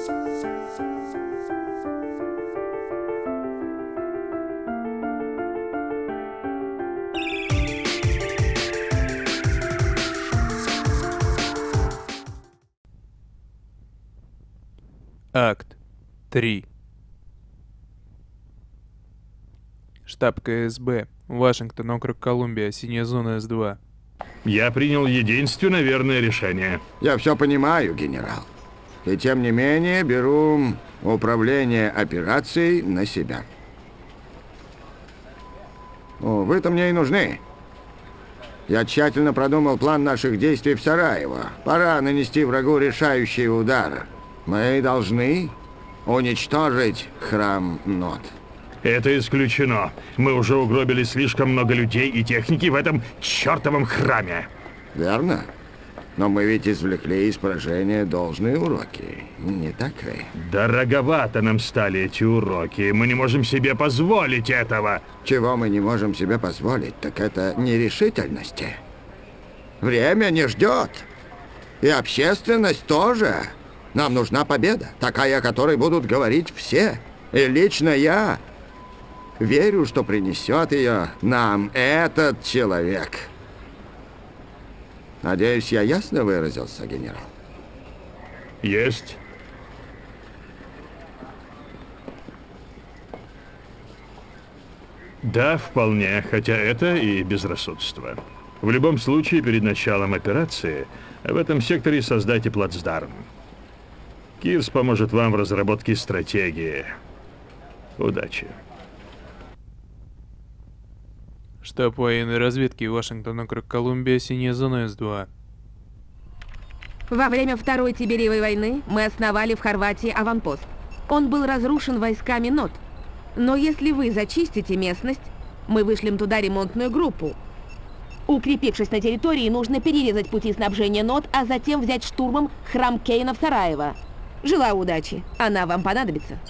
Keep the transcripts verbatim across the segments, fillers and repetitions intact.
Акт три. Штаб ка эс бэ. Вашингтон, округ Колумбия, синяя зона эс два. Я принял единственно верное решение. Я все понимаю, генерал. И тем не менее беру управление операцией на себя. О, вы-то мне и нужны. Я тщательно продумал план наших действий в Сараево. Пора нанести врагу решающий удар. Мы должны уничтожить храм Нот. Это исключено. Мы уже угробили слишком много людей и техники в этом чертовом храме. Верно? Но мы ведь извлекли из поражения должные уроки. Не так ли? Дороговато нам стали эти уроки. Мы не можем себе позволить этого. Чего мы не можем себе позволить, так это нерешительности. Время не ждет. И общественность тоже. Нам нужна победа, такая, о которой будут говорить все. И лично я верю, что принесет ее нам этот человек. Надеюсь, я ясно выразился, генерал? Есть. Да, вполне, хотя это и безрассудство. В любом случае, перед началом операции в этом секторе создайте плацдарм. Кирс поможет вам в разработке стратегии. Удачи. Штаб военной разведки, Вашингтон, округ Колумбия, синяя зона эс два. Во время Второй Тибериевой войны мы основали в Хорватии аванпост. Он был разрушен войсками Нот. Но если вы зачистите местность, мы вышлем туда ремонтную группу. Укрепившись на территории, нужно перерезать пути снабжения Нот, а затем взять штурмом храм Кейна в Сараево. Желаю удачи. Она вам понадобится.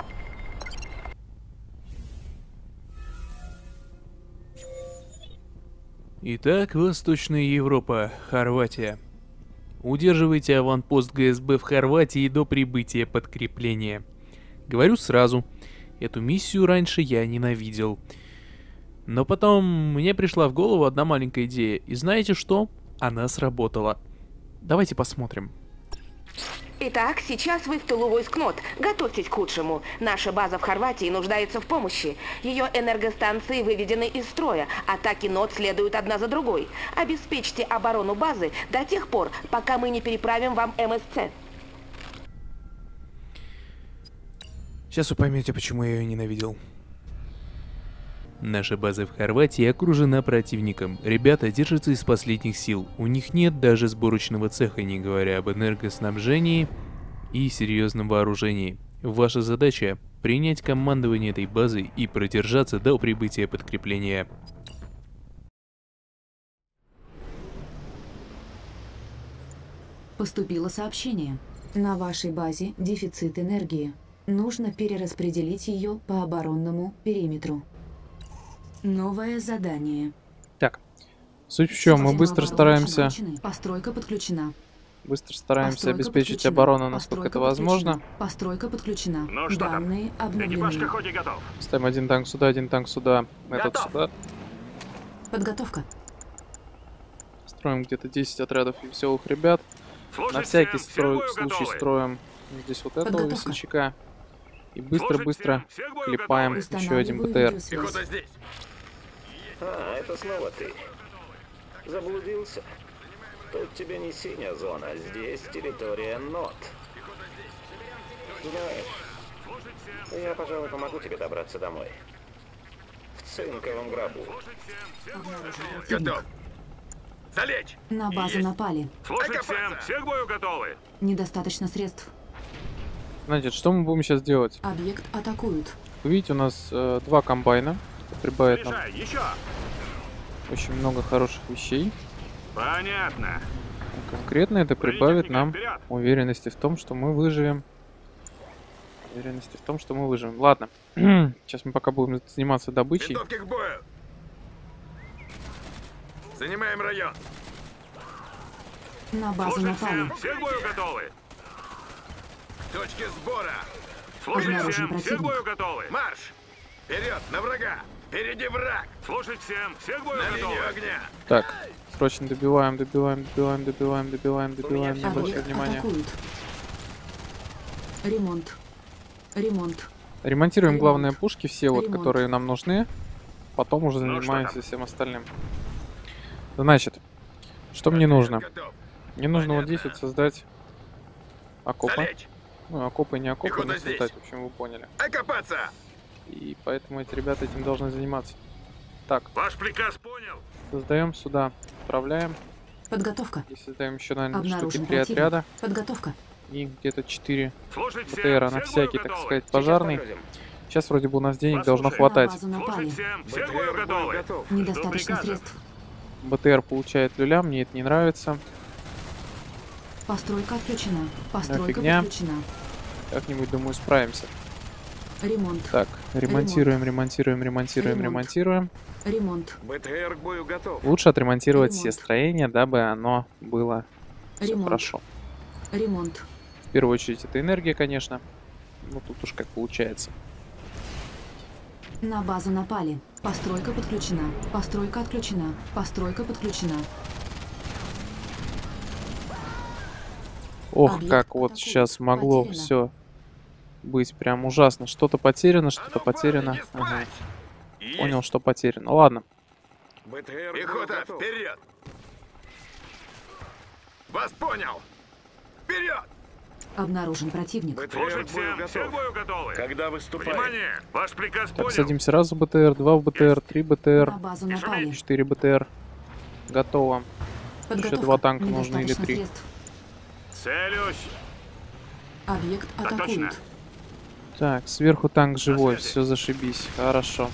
Итак, Восточная Европа, Хорватия. Удерживайте аванпост гэ эс бэ в Хорватии до прибытия подкрепления. Говорю сразу, эту миссию раньше я ненавидел. Но потом мне пришла в голову одна маленькая идея, и знаете что? Она сработала. Давайте посмотрим. Итак, сейчас вы в тылу войск Нот. Готовьтесь к худшему. Наша база в Хорватии нуждается в помощи. Ее энергостанции выведены из строя. Атаки Нот следуют одна за другой. Обеспечьте оборону базы до тех пор, пока мы не переправим вам эм эс цэ. Сейчас вы поймете, почему я ее ненавидел. Наша база в Хорватии окружена противником. Ребята держатся из последних сил. У них нет даже сборочного цеха, не говоря об энергоснабжении и серьезном вооружении. Ваша задача — принять командование этой базы и продержаться до прибытия подкрепления. Поступило сообщение. На вашей базе дефицит энергии. Нужно перераспределить ее по оборонному периметру. Новое задание. Так, суть в чем, мы быстро стараемся... Постройка подключена. Быстро стараемся Постройка обеспечить подключена. оборону, насколько Постройка это возможно. подключена. Постройка подключена. Ну что Данные там? Экипаж к обновлены. охоте готов. Ставим один танк сюда, один танк сюда, этот Готов. сюда. Подготовка. Строим где-то десять отрядов веселых ребят. Слушать На всякий всем, строй, всех бою случай готовы. строим здесь вот этого Подготовка. весельчака. И Слушать быстро-быстро всем, всех бою клепаем готовы. еще один бэ тэ эр. Устанавливаю видеосвязь. здесь. А, это снова ты. Заблудился? Тут тебе не синяя зона, здесь территория Нот. Знаешь, я, пожалуй, помогу тебе добраться домой. В цинковом гробу. Готов. Залечь! На базу напали. Слушать всем, всех к бою готовы. Недостаточно средств. Значит, что мы будем сейчас делать? Объект атакуют. Вы видите, у нас э, два комбайна. Это прибавит нам Решай, еще. очень много хороших вещей. Понятно. Конкретно это Бронетехника, прибавит нам вперед. уверенности в том, что мы выживем. Уверенности в том, что мы выживем. Ладно. Сейчас мы пока будем заниматься добычей. Винтовки к бою! Занимаем район. На базу Слушать напали. всем, всех к бою готовы. точке сбора. Слушай Обнаружен всем, все к противник. бою готовы. Марш! Вперед, на врага! Впереди враг! Слушай всем, все к бою На линию готовы. огня! Так, срочно добиваем, добиваем, добиваем, добиваем, добиваем, добиваем. Не обращай Объект внимания. атакуют. Ремонт. Ремонт. Ремонтируем Ремонт. главные пушки, все вот, Ремонт. которые нам нужны. Потом уже Ну, что занимаемся там? всем остальным. Значит, что мне нужно? Готов. Мне нужно вот Понятно. здесь вот создать окопы. Залечь! Ну, окопы не окопы, Пехота но здесь. создать, в общем, вы поняли. Окопаться! И поэтому эти ребята этим должны заниматься. Так, Ваш приказ понял. создаем сюда, отправляем. Подготовка. И создаем еще, наверное, штуки Обнаружен три противник. отряда. Подготовка. И где-то четыре Слушай всем, БТРа на все к бою всякий, так готовы. сказать, Сейчас пожарный. погрузим. Сейчас вроде бы у нас денег Вас должно слушаем. хватать. На базу Слушай напали. всем, все к БТР бою бой готовы. готов. Жду Недостаточно приказов. средств. БТР получает люля, мне это не нравится. Постройка отключена. Постройка фигня. подключена. Как-нибудь, думаю, справимся. Ремонт. Так, ремонтируем, ремонтируем, ремонтируем, Ремонт. ремонтируем. Ремонт. БТР к бою готов. Лучше отремонтировать Ремонт. все строения, дабы оно было всё Ремонт. хорошо. Ремонт. В первую очередь это энергия, конечно. Ну тут уж как получается. На базу напали. Постройка подключена. Постройка отключена. Постройка подключена. Ох, Объект как вот атакуют. сейчас могло Потеряно. все быть прям ужасно. Что-то потеряно, что-то А ну, потеряно. парни, не Ага, спать! Есть. понял, что потеряно. Ладно. БТР Пехота, вперед! Вас понял! Вперед! Обнаружен противник. Слушай всем, все к бою готовы. Когда выступаем? Внимание, ваш приказ Так, понял. садимся раз в БТР, два в БТР, три БТР, На базу Не напали. шуметь. четыре БТР. Готово. Подготовка. два танка нужно или Недостаточно три? средств. Целюсь. Объект Так точно. атакуют. Так, сверху танк живой, связи. все зашибись. Хорошо.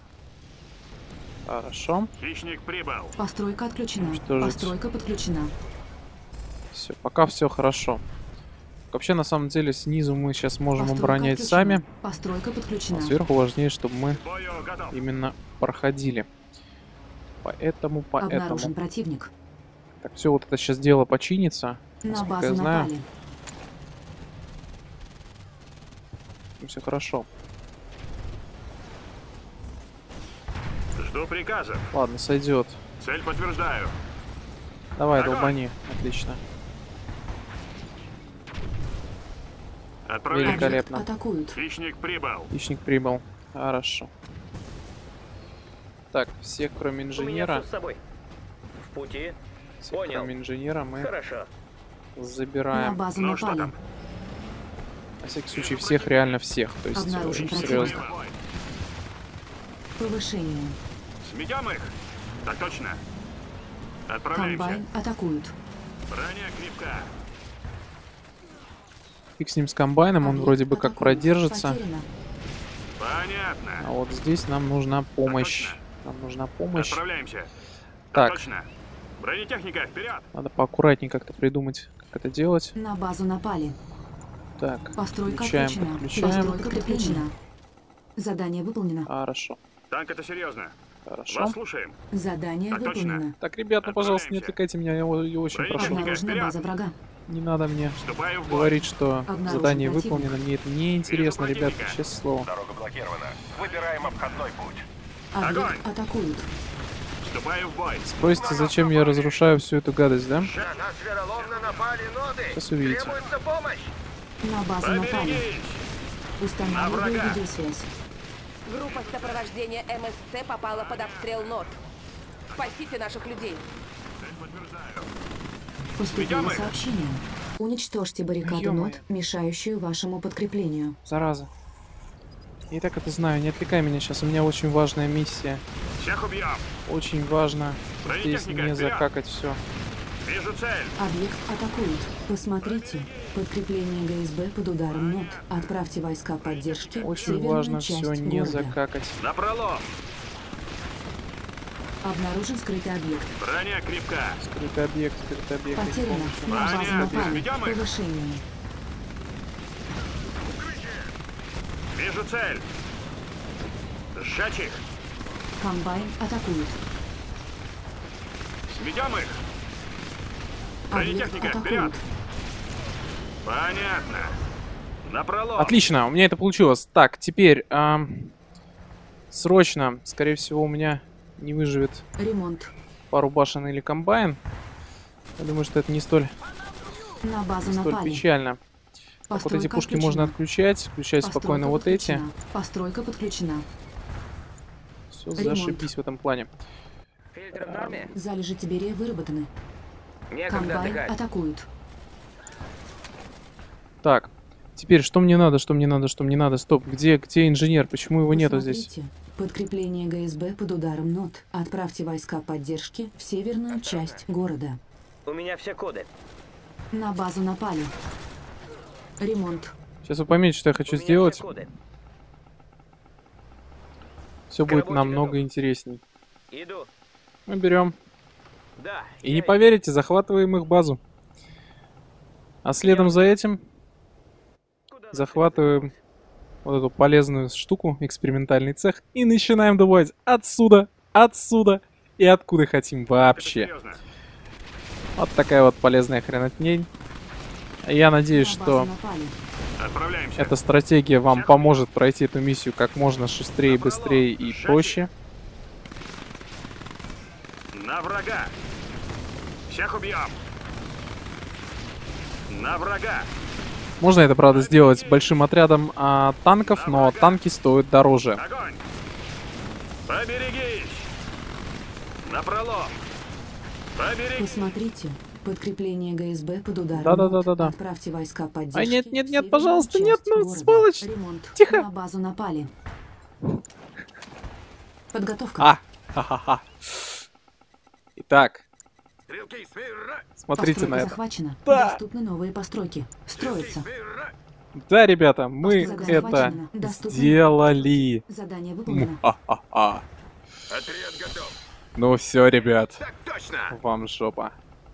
Хорошо. Хищник прибыл. Постройка отключена. Уничтожить. Постройка подключена. Все, пока все хорошо. Вообще, на самом деле, снизу мы сейчас можем Постройка оборонять отключена. сами. Постройка А подключена. сверху важнее, чтобы мы К бою готов. именно проходили. Поэтому, Обнаружен поэтому. противник. Так, все вот это сейчас дело починится. На Насколько базу я знаю, напали. все хорошо. Жду приказов. Ладно, сойдет. Цель подтверждаю. Давай, Огонь! долбани. Отлично. Отправляемся. Великолепно. Объект атакуют. Хищник прибыл. Хищник прибыл. Хорошо. Так, всех, кроме инженера, с собой. В пути. всех, Понял. кроме инженера, мы Хорошо. На забираем. базу Ну что напали. там? На всякий случай всех, реально всех. То есть, Обнаружен очень противник. серьезно. Бой. Повышение. Сметем их. Так точно. Отправляемся. Комбайн атакуют. Броня крепка. Фиг с ним с комбайном, он Объект вроде бы как атакуют. продержится. Потеряно. Понятно. А вот здесь нам нужна помощь. точно. Нам нужна помощь. Отправляемся. Так. Точно. Бронетехника, вперед. Надо поаккуратнее как-то придумать, как это делать. На базу напали. Так, Постройка включаем, отключена. подключаем. Постройка подключена. Задание выполнено. Хорошо, Танк, это серьезно. хорошо. Вас слушаем. Задание Так точно. выполнено. Так, ребят, ну, пожалуйста, не Отправляемся. отвлекайте меня, я о- я очень Бронетехника. прошу. Обнаружена вперед. база врага. Не надо мне Вступаю в бой. говорить, что Обнаружен задание противник. выполнено. Мне это не интересно, Вижу ребят, противника. честное слово. Дорога блокирована. Выбираем обходной путь. Огонь! Объект атакуют. Вступаю в бой. Спросите, зачем я разрушаю всю эту гадость, да? На нас вероломно напали ноты. Сейчас увидите. Требуется помощь. На базу напали. Поберегись. Устанавливаю На врага. видеосвязь. Группа сопровождения МСЦ попала под обстрел НОТ. Спасите наших людей. Поступило Ведем их. сообщение. Уничтожьте баррикаду Ё-моё. НОТ, мешающую вашему подкреплению. Зараза. Я и так это знаю, не отвлекай меня сейчас, у меня очень важная миссия. Всех убьем. Очень важно здесь Бронетехника, не вперед! закакать все. Вижу цель. Объект атакуют. Посмотрите. Подкрепление ГСБ под ударом НОТ. Отправьте войска поддержки в Очень северную важно часть все не города. закакать. Напролом. Обнаружен скрытый объект. Броня крепка. Скрытый объект, скрытый объект. иди Потеряно. помощью. На базу Понятно. напали. Ведем их. Повышение. Вижу цель. Сжечь их. Комбайн атакуют. Сметем их. Объект Бронетехника, атакуют. вперед. Понятно. Напролом. Отлично, у меня это получилось. Так, теперь эм, срочно, скорее всего, у меня не выживет Ремонт. пару башен или комбайн. Я думаю, что это не столь, На базу не столь напали. печально. Так, вот эти Постройка пушки отключена. можно отключать. Включать Постройка спокойно вот эти. подключена. Постройка подключена. Все Ремонт. зашибись в этом плане. Фильтр в норме? Залежи Тиберия выработаны. Некогда Комбайн отдыхать. атакуют. Так, теперь что мне надо, что мне надо, что мне надо? Стоп, где, где инженер? Почему его нету здесь? Посмотрите. Подкрепление ГСБ под ударом НОТ. Отправьте войска поддержки в северную часть города. У меня все коды. На базу напали. Ремонт. Сейчас вы поймете, что я хочу У меня сделать. все коды. Все К будет работе намного готов. интересней. Иду. Мы берем. Да. И я не иду. поверите, захватываем их базу. А следом за этим Куда захватываем вот эту полезную штуку, экспериментальный цех, и начинаем добывать отсюда, отсюда и откуда хотим вообще. Серьезно. Вот такая вот полезная хренотнень. Я надеюсь, На что базу напали. Отправляемся. эта стратегия вам поможет пройти эту миссию как можно шустрее, быстрее и проще. На врага. Всех убьем. На врага. Можно это, правда, сделать большим отрядом а, танков, но танки стоят дороже. Огонь. Поберегись. Напролом. Поберегись. Посмотрите. Подкрепление ГСБ под ударом. Да-да-да-да-да. Отправьте войска поддержки. Ай, нет, нет, в нет, северную пожалуйста, нет, часть ну, города. сволочь. Ремонт. Тихо. На базу напали. Подготовка. А, ха-ха-ха. Итак, Стрелки, смирно. смотрите Постройка на это. захвачена. Да. Доступны новые постройки. Строятся. Смирно. Да, ребята, мы Постройка это захвачена. Доступны сделали. Задание выполнено. Ха-ха-ха. Отряд готов. Ну все, ребят, Так точно. вам жопа.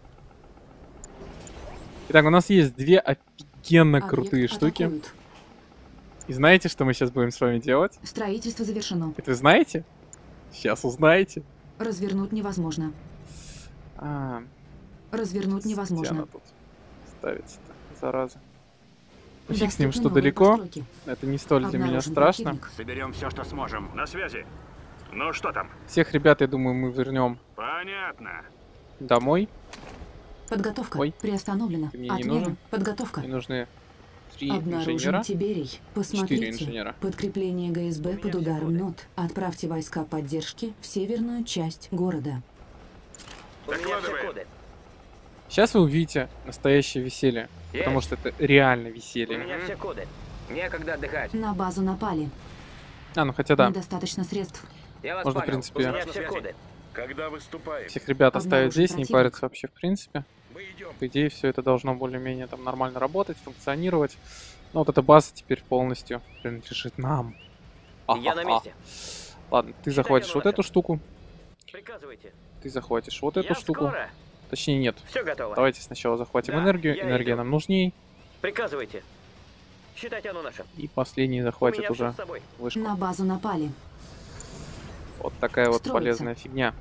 Итак, у нас есть две офигенно Объект крутые штуки. атакуют. И знаете, что мы сейчас будем с вами делать? Строительство завершено. Это вы знаете? Сейчас узнаете. Развернуть невозможно. А, Развернуть стена невозможно. тут ставится-то, зараза. Ну, фиг с Доступны ним, что новые далеко. постройки. Это не столь для меня Обнаружен страшно. противник. Соберем все, что сможем. На связи. Ну что там? Всех ребят, я думаю, мы вернем Понятно. домой. Подготовка Ой. приостановлена. Ты мне не Отмена. нужен? Подготовка. Мне нужны три Обнаружен инженера. Тиберий. Посмотрите. инженера. Подкрепление ГСБ под ударом НОТ. Отправьте войска поддержки в северную часть города. У меня все Докладывай. коды. Сейчас вы увидите настоящее веселье. Потому Есть. что это реально У веселье. меня все коды. Некогда отдыхать. На базу напали. А, ну хотя да. Недостаточно средств. Я вас Можно, в понял. принципе, У меня все коды. Когда выступаем? Всех ребят оставить Обнаружен здесь, не противник. париться вообще в принципе. Мы идем. По идее, все это должно более-менее там нормально работать, функционировать. Но вот эта база теперь полностью принадлежит нам. Я на Ха-ха-ха. месте. Ладно, ты Считай, захватишь я вот на эту штуку, Приказывайте. ты захватишь вот эту Я штуку. скоро. Точнее, нет. Все готово. Давайте сначала захватим Да, энергию. я Энергия иду. нам нужней. Приказывайте. Считайте, оно наше. И последний У захватит меня всё уже с собой. вышку. На базу напали. Вот такая вот Строится. полезная фигня.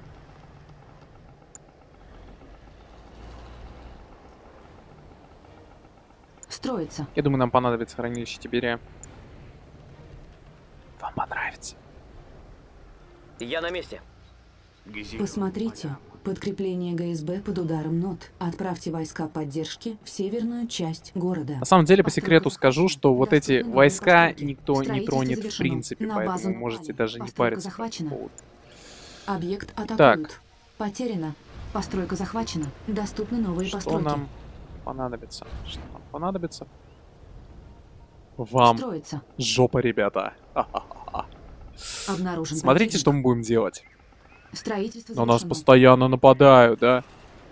Строится. Я думаю, нам понадобится хранилище Тиберия. Вам понравится. Я на месте. Посмотрите. Подкрепление ГСБ под ударом НОТ. Отправьте войска поддержки в северную часть города. На самом деле, по Постройка секрету скажу, захвачена. что вот эти Доступны новые войска постройки. никто не Строительство тронет в завершено. принципе, На базу поэтому напали. можете даже не Постройка париться по захвачена. этому поводу. Объект атакуют. Так. Потеряно. Постройка захвачена. Доступны новые Что постройки. нам понадобится? Что нам понадобится? Вам Строится. жопа, ребята. Ха-ха-ха. Обнаружен Смотрите, что противник. мы будем делать. Строительство На нас завершено. постоянно нападают, да?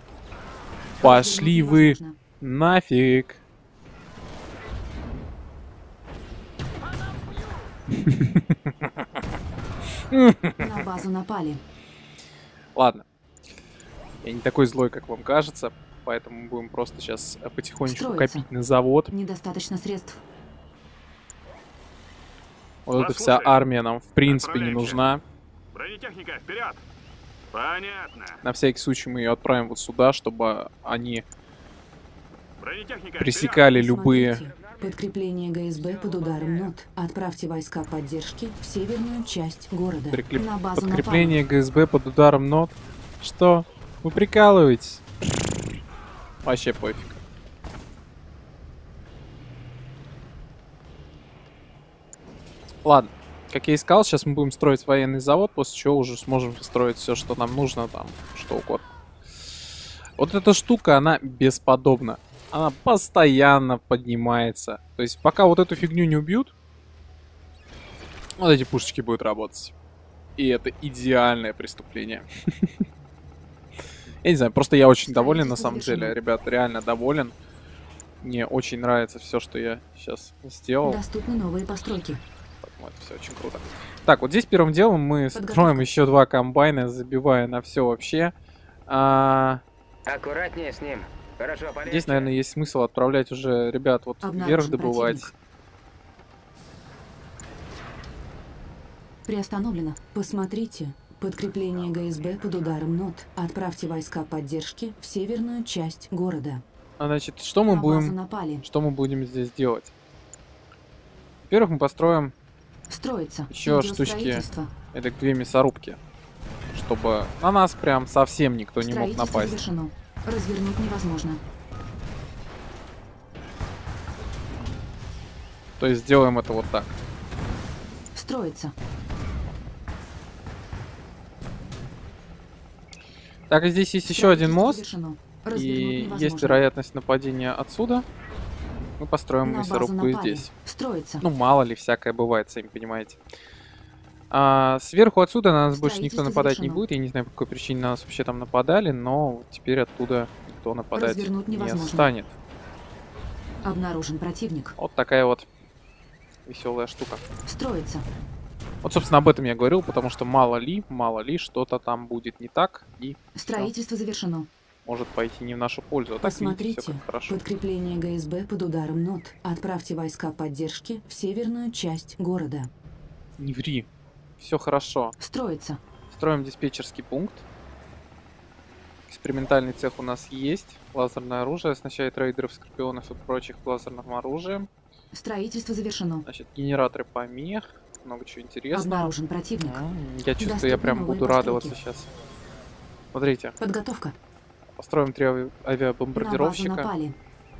Пошли вы Невозможно. нафиг. На базу напали. Ладно. Я не такой злой, как вам кажется, поэтому будем просто сейчас потихонечку Строится. копить на завод. Недостаточно средств. Вот эта вся Послушай, армия нам в принципе не отправляемся. нужна. Бронетехника, вперед! Понятно. На всякий случай мы ее отправим вот сюда, чтобы они Бронетехника, пресекали Посмотрите. любые Подкрепление ГСБ под ударом НОТ. Отправьте войска поддержки в северную часть города. Прикреп... На базу Подкрепление ГСБ под ударом НОТ. Что? Вы прикалываетесь? Вообще пофиг. Ладно. Как я искал, сейчас мы будем строить военный завод, после чего уже сможем строить все, что нам нужно, там, что угодно. Вот эта штука, она бесподобна. Она постоянно поднимается. То есть, пока вот эту фигню не убьют, вот эти пушечки будут работать. И это идеальное преступление. Я не знаю, просто я очень доволен на самом деле, ребят, реально доволен. Мне очень нравится все, что я сейчас сделал. Доступны новые постройки. Это все очень круто. Так, вот здесь первым делом мы строим еще два комбайна, забивая на все вообще. А... Аккуратнее с ним. Хорошо, полегче. Здесь, наверное, есть смысл отправлять уже ребят вот вверх добывать. Противник. Приостановлено. Посмотрите. Подкрепление ГСБ под ударом НОТ. Отправьте войска поддержки в северную часть города. А, значит, что мы На будем... базу напали. Что мы будем здесь делать? Во-первых, мы построим Строится. еще Идет штучки. строительство. Это две мясорубки. Чтобы на нас прям совсем никто не мог Строительство напасть. завершено. Развернуть невозможно. То есть сделаем это вот так. Строится. Так, и здесь есть еще один мост. Завершено. И Развернуть есть невозможно. вероятность нападения отсюда. Мы построим На базу мясорубку и напали. здесь. Строится. Ну, мало ли, всякое бывает, сами понимаете. А, сверху отсюда на нас больше никто Строительство нападать не завершено. будет. Я не знаю, по какой причине на нас вообще там нападали, но теперь оттуда никто нападать Развернуть не невозможно. станет. Обнаружен противник. Вот такая вот веселая штука. Строится. Вот, собственно, об этом я говорил, потому что мало ли, мало ли, что-то там будет не так, и Строительство завершено. может пойти не в нашу пользу. А так, видите, Посмотрите. всё как хорошо. Подкрепление ГСБ под ударом НОТ. Отправьте войска поддержки в северную часть города. Не ври. Все хорошо. Строится. Строим диспетчерский пункт. Экспериментальный цех у нас есть. Лазерное оружие оснащает рейдеров, скорпионов и прочих лазерным оружием. Строительство завершено. Значит, генераторы помех. Много чего интересного. Обнаружен противник. М, Я чувствую, Доступны я прям новые буду радоваться постройки. сейчас. Смотрите, Подготовка. построим три ави- На базу авиабомбардировщика. напали.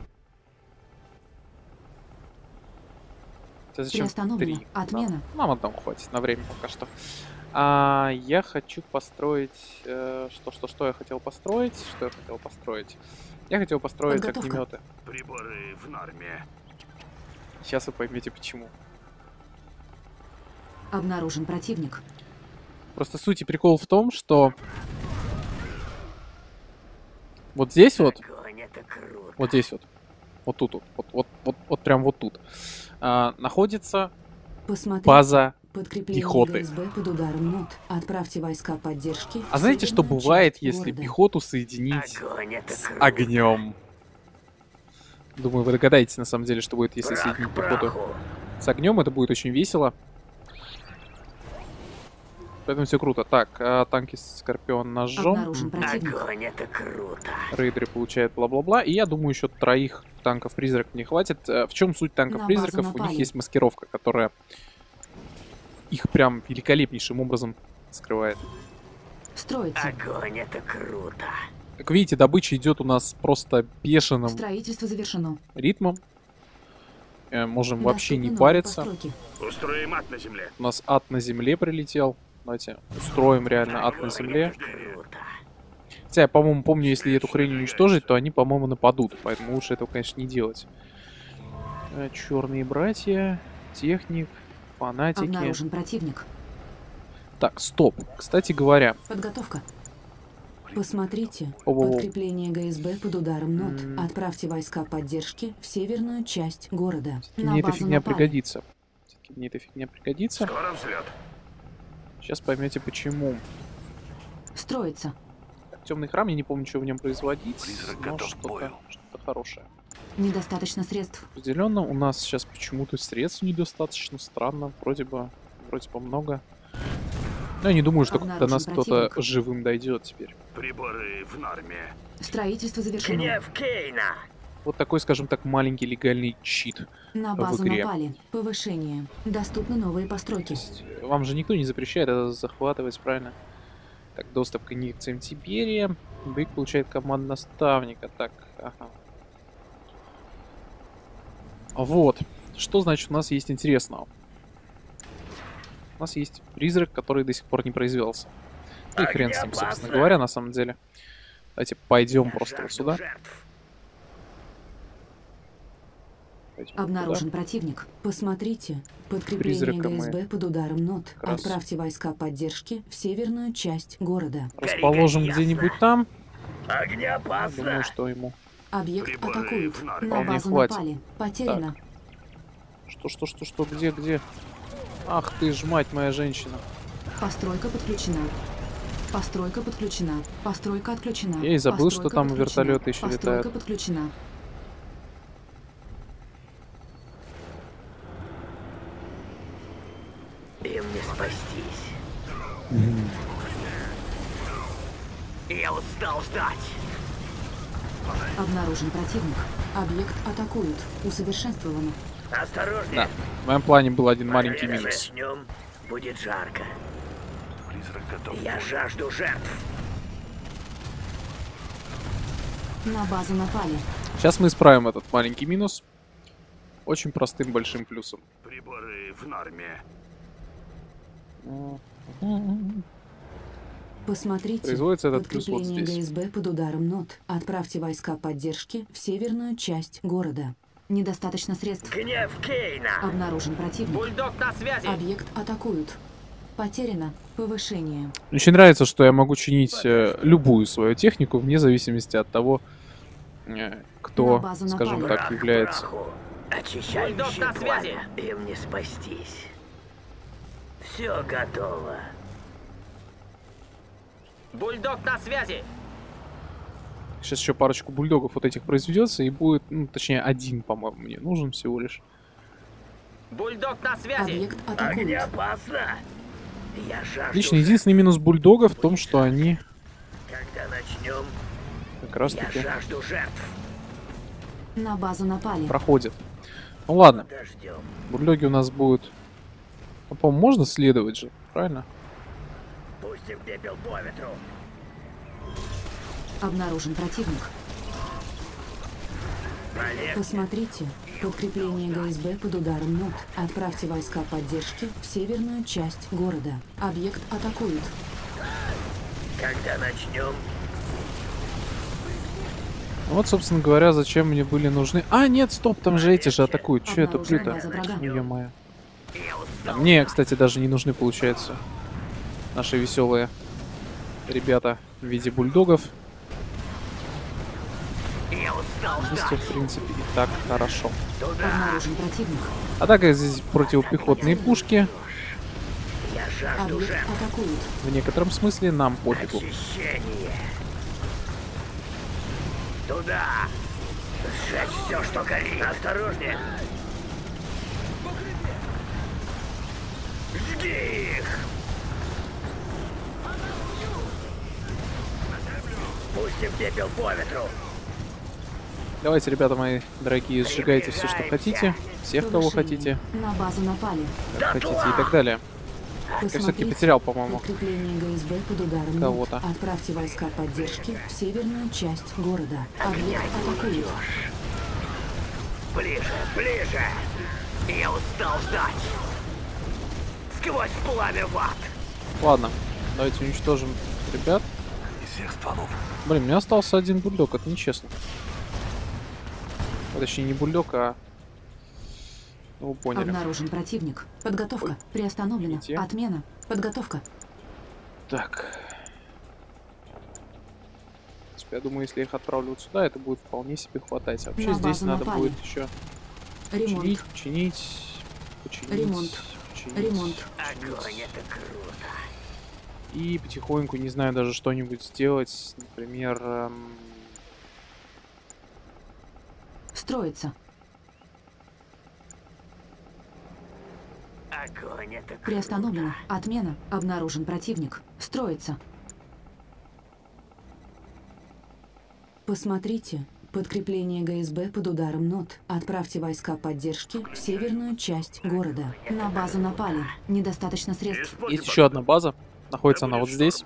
Это зачем Приостановлено. три? Отмена. Нам, нам одного хватит на время пока что. А, я хочу построить... э, что, что, что я хотел построить? Что я хотел построить? Я хотел построить Подготовка. огнеметы. Приборы в норме. Сейчас вы поймете почему. Обнаружен противник. Просто суть и прикол в том, что вот здесь вот, Огонь, это круто. вот здесь вот, вот тут вот, вот, вот, вот, вот прям вот тут а, находится Посмотрите. база. Подкрепление пехоты. ГСБ под ударом НОТ. Отправьте войска поддержки. А в знаете, что северную бывает, часть если города. пехоту соединить Огонь, это с круто. огнем? Думаю, вы догадаетесь на самом деле, что будет, если Прах соединить к пехоту праху. с огнем. Это будет очень весело. Поэтому все круто. Так, а, танки Скорпион ножом. Обнаружен противник. Огонь, это круто. Рейдеры получают бла-бла-бла. И я думаю, еще троих танков-призрак не хватит. Э, В чем суть танков-призраков? На базу У них напали. есть маскировка, которая их прям великолепнейшим образом скрывает. Строится. Огонь, это круто. Как видите, добыча идет у нас просто бешеным Строительство завершено. ритмом. Э, Можем вообще не Доступны новые париться. постройки. Устроим ад на земле. У нас ад на земле прилетел. Давайте устроим реально ад на земле. Круто. Хотя я, по-моему, помню, если эту хрень уничтожить, то они, по-моему, нападут. Поэтому лучше этого, конечно, не делать. Черные братья, техник, фанатики. Обнаружен противник. Так, стоп. Кстати говоря, Подготовка. Посмотрите. О-о-о. Подкрепление ГСБ под ударом НОТ. М. Отправьте войска поддержки в северную часть города. На мне эта базу фигня напали. пригодится. Всё-таки мне эта фигня пригодится. Скоро взлет. Сейчас поймете почему. Строится. Темный храм, я не помню, что в нем производить, Призрак но готов к что-то бою. что хорошее. Недостаточно средств. Определенно, у нас сейчас почему-то средств недостаточно, странно, вроде бы, вроде бы много. Но я не думаю, что до Обнаружен нас кто-то противник. живым дойдет теперь. Приборы в норме. Строительство завершено. Гнев Кейна. Вот такой, скажем так, маленький легальный чит На в базу игре. напали. Повышение. Доступны новые То постройки. есть, вам же никто не запрещает это захватывать, правильно? Так, доступ к инъекциям Тиберия. Бейк получает команду наставника. Так, ага. Вот. Что значит у нас есть интересного? У нас есть призрак, который до сих пор не произвелся. И хрен с ним, собственно говоря, на самом деле. Давайте пойдем просто вот сюда. Пойдем Обнаружен туда. противник. Посмотрите. Подкрепление Призрака мы ГСБ под ударом НОТ. как раз Отправьте войска поддержки в северную часть города. расположим где-нибудь там. Огнеопасно. Думаю, что ему... Объект Приборы атакуют. в норме. На Вполне базу хватит. напали. Потеряно. Что, что, что, что, где, где? Ах ты ж, мать моя женщина. Постройка подключена. Постройка подключена. Постройка отключена. Я и забыл, Постройка что там подключена. вертолеты еще Постройка летают. подключена. Им не спастись. Я устал ждать. Обнаружен противник. Объект атакуют. Усовершенствовано. Осторожнее. Да, в моем плане был один маленький Время минус. начнем. Будет жарко. Призрак готов. Я жажду жертв. На базу напали. Сейчас мы исправим этот маленький минус очень простым большим плюсом. Приборы в норме. Посмотрите. Производится этот плюс вот Подкрепление здесь. ГСБ под ударом НОТ. Отправьте войска поддержки в северную часть города. Недостаточно средств. Гнев Кейна. Обнаружен противник. Бульдог на связи. Объект атакуют. Потеряно. Повышение. Мне очень нравится, что я могу чинить э, любую свою технику вне зависимости от того, э, кто, На базу скажем напали. так, Прах является. праху. Очищающее Бульдог на связи. пламя. Им не спастись. Все готово. Бульдог на связи. Сейчас еще парочку бульдогов вот этих произведется и будет, ну, точнее, один, по-моему, мне нужен всего лишь. Бульдог на связи. Объект атакуют. Огнеопасно. Я жажду Лично жертв. единственный минус бульдогов в том, что они Когда начнем, как раз я таки жажду жертв. На базу напали. проходят. Ну ладно, Подождем. бульдоги у нас будут... Ну, по-моему, можно следовать же, правильно? Пустим пепел по ветру. Обнаружен противник. Полегче. Посмотрите. Подкрепление ГСБ под ударом НОТ. Отправьте войска поддержки в северную часть города. Объект атакуют. Когда начнем, Вот, собственно говоря, зачем мне были нужны... А, нет, стоп, там же эти же атакуют. Че это Обнаружена плюта? база врага. Ё-моё. я А устал. мне, кстати, даже не нужны, получается, наши веселые ребята в виде бульдогов. Я устал Здесь всё, ждать. в принципе, и так хорошо. Туда. Обнаружен противник. А так как здесь противопехотные пушки. Я жажду Объект жертв. атакуют. В некотором смысле нам пофигу. Очищение. Туда. Сжечь все, что горит. Осторожнее. Жги их. Пустим пепел по ветру. Давайте, ребята мои дорогие, сжигайте все, что хотите. Всех, кого Повышение. хотите, На базу напали. как хотите и так далее. Я все-таки Посмотрите. потерял, по-моему. Подкрепление ГСБ под ударом НОТ. Кого-то. Отправьте войска поддержки в северную часть города. Объект атакуют. Ближе, ближе. Я устал ждать. Сквозь пламя в ад. Ладно, давайте уничтожим ребят. Из всех стволов. Блин, у меня остался один бульдог, это нечестно. А, точнее, не бульдог, а... Ну, вы поняли. Обнаружен противник. Подготовка. Приостановлена. Где? Отмена. Подготовка. Так. В принципе, я думаю, если я их отправлю вот сюда, это будет вполне себе хватать. Вообще На здесь базу надо напали. будет еще Ремонт. чинить, чинить, починить, Ремонт. починить, Ремонт. Огонь, это круто. и потихоньку, не знаю, даже что-нибудь сделать. Например, эм, Строится. Огонь, это круто. Приостановлена. Отмена. Обнаружен противник. Строится. Посмотрите. Подкрепление ГСБ под ударом НОТ. Отправьте войска поддержки в северную часть города. На базу напали. Недостаточно средств. Есть еще одна база. Находится она вот здесь.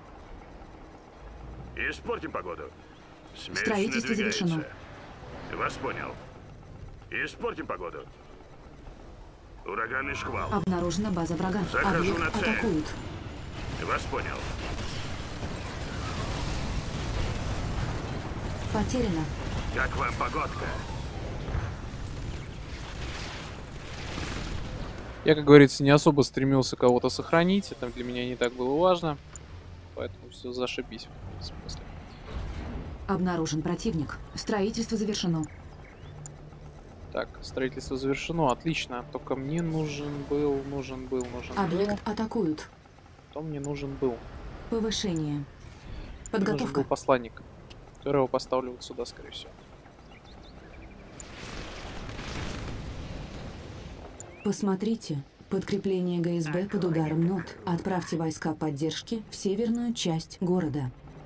Испортим погоду. Строительство завершено. Вас понял. Испортим погоду. Ураганный шквал. Обнаружена база врага. Захожу на Объект цель. атакуют. Вас понял. Потеряно. Как вам погодка? Я, как говорится, не особо стремился кого-то сохранить. Это для меня не так было важно. Поэтому все зашибись в этом смысле. Обнаружен противник. Строительство завершено. Так, строительство завершено. Отлично. Только мне нужен был, нужен был, нужен был. Объект атакуют. Кто мне нужен был? Повышение. Мне нужен Подготовка. был посланник, которого поставлю вот сюда, скорее всего. Посмотрите. Подкрепление ГСБ под ударом НОТ. Отправьте войска поддержки в северную часть города.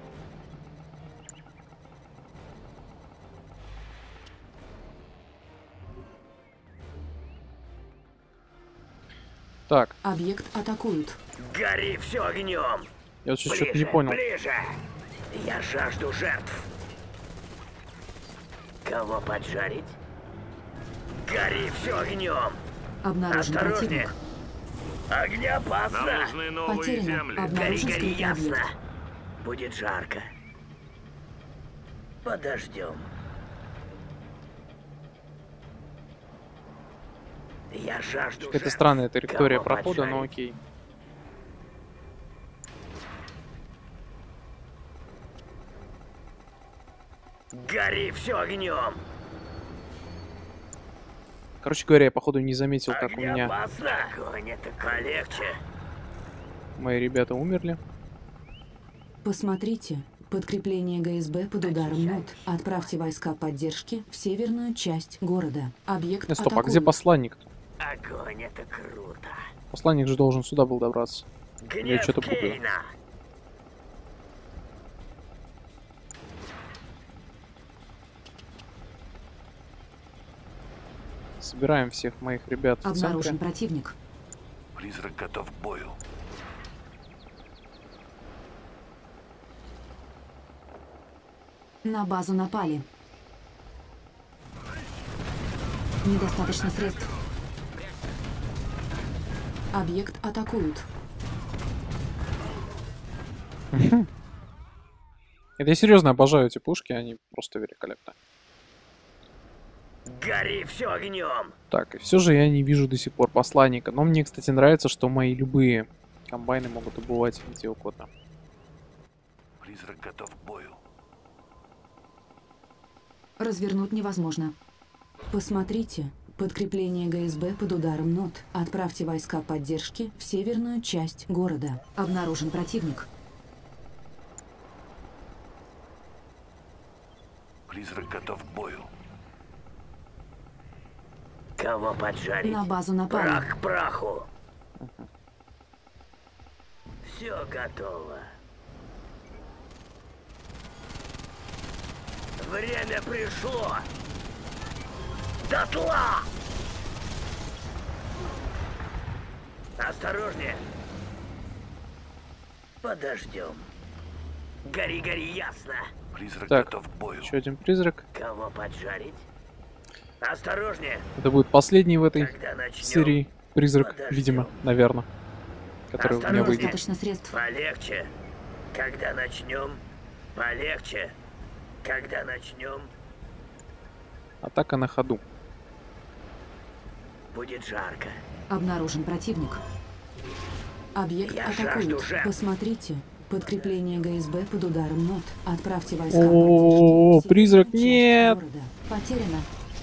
Так, Объект атакуют. Гори все огнем! я вот сейчас что-то не понял. Ближе! Я жажду жертв. Кого поджарить? Гори все огнем! Обнаружен Осторожнее! противник. Огнеопасно! Нам нужны новые Потеряно. земли. Гори, Обнаружен гори, скрытый ясно! объект. Будет жарко. Подождем. Я жажду Это жертв. странная территория Кого прохода, но поджарить? окей. Гори все огнем! Короче говоря, я походу не заметил, как у меня Огнеопасно! Огонь, это полегче. мои ребята умерли. Посмотрите. Подкрепление ГСБ под ударом НОТ. Отправьте войска поддержки в северную часть города. Объект Э, стоп, а атакуют. где посланник? Огонь, это круто. Посланник же должен сюда был добраться. Я Гнев что-то путаю. Кейна. Собираем всех моих ребят в Обнаружен центре. противник. Призрак готов к бою. На базу напали. Недостаточно средств. Объект атакуют. Это я серьезно обожаю эти пушки, они просто великолепны. Гори все огнем. Так, и все же я не вижу до сих пор посланника. Но мне, кстати, нравится, что мои любые комбайны могут убывать где угодно. Призрак готов к бою. Развернуть невозможно. Посмотрите. Подкрепление ГСБ под ударом НОТ. Отправьте войска поддержки в северную часть города. Обнаружен противник. Призрак готов к бою. Кого поджарить? На базу напали. Прах к праху. Все готово. Время пришло. Дотла! Осторожнее. Подождем. Гори, гори, ясно. Призрак Так, готов к бою. еще один призрак. Кого поджарить? Осторожнее. Это будет последний в этой Когда начнем. серии призрак, Подождем. видимо, наверное. Который у меня Осторожнее. выйдет. Достаточно средств. Полегче. Когда начнем, полегче. Когда начнем, Атака на ходу. будет жарко. Обнаружен противник. Объект Я жажду атакуют. жертв. Посмотрите. Подкрепление ГСБ под ударом НОТ. Отправьте войска О, поддержки в призрак, северную нет! часть города. Потеряно.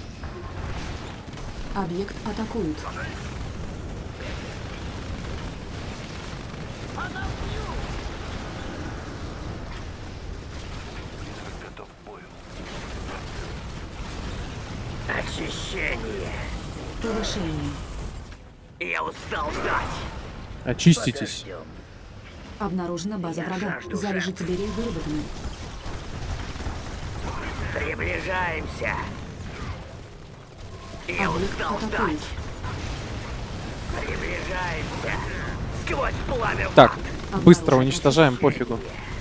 Объект атакуют. Призрак готов к бою. Очищение. Повышение. Я устал ждать. Очиститесь. Подождем. Обнаружена база Я врага. жажду Залежи жертв. Тиберии выработаны. Приближаемся. Я Объект устал атакует. ждать. Приближаемся. Сквозь пламя. Так, быстро уничтожаем, пофигу.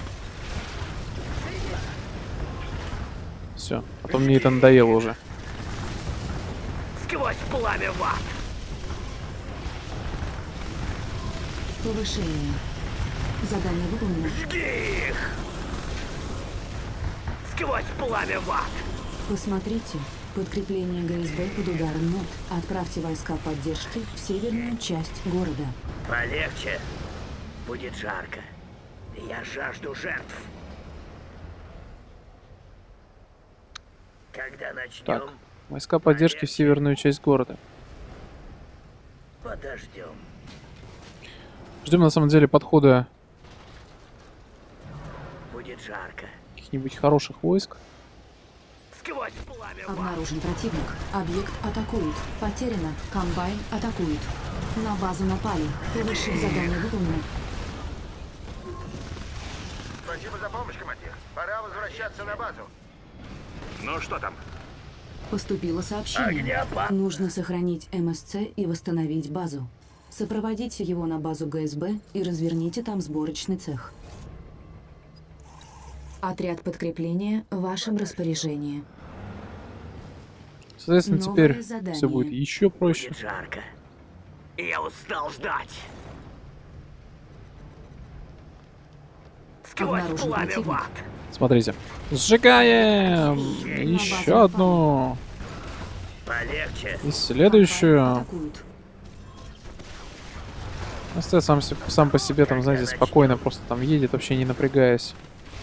Все, а то мне это надоело уже. Сквозь пламя в ад. Повышение. Задание выполнено. Жги их. Сквозь пламя в ад. Посмотрите. Подкрепление ГСБ под ударом НОТ. Отправьте войска поддержки в северную часть города. Полегче. Будет жарко. Я жажду жертв. Когда начнем, Так, войска поддержки в северную часть города. подождем. Ждем на самом деле подхода Будет жарко. каких-нибудь хороших войск. Сквозь пламя в ад. Обнаружен противник. Объект атакует. Потеряно. Комбайн атакует. На базу напали. Повышение. Задание выполнено. Спасибо за помощь, командир. Пора возвращаться на базу. Ну что там? Поступило сообщение. Огнепад. Нужно сохранить МСЦ и восстановить базу. Сопроводите его на базу ГСБ и разверните там сборочный цех. Отряд подкрепления в вашем распоряжении. Соответственно, Новое теперь задание. все будет еще проще. Будет жарко. Я устал ждать. Сквозь Обнаружен пламя в противник. ад. Смотрите. Сжигаем! Еще одну. Полегче. И следующую. Атакуют. Оставь сам, се- сам по себе там, знаете, спокойно просто там едет, вообще не напрягаясь.